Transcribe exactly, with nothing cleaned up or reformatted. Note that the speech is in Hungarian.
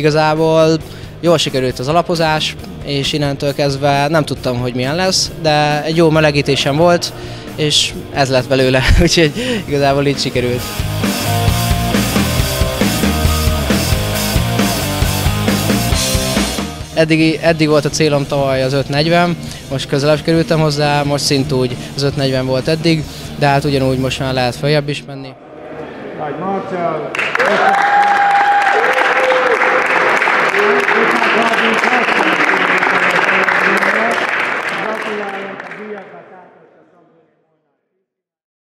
Igazából jól sikerült az alapozás, és innentől kezdve nem tudtam, hogy milyen lesz, de egy jó melegítésem volt, és ez lett belőle, úgyhogy igazából így sikerült. Eddig, eddig volt a célom tavaly az öt negyven, most közelebb kerültem hozzá, most szintúgy az öt negyven volt eddig, de hát ugyanúgy most már lehet följebb is menni. Nagy Marcell! Gratulálok a díjakat!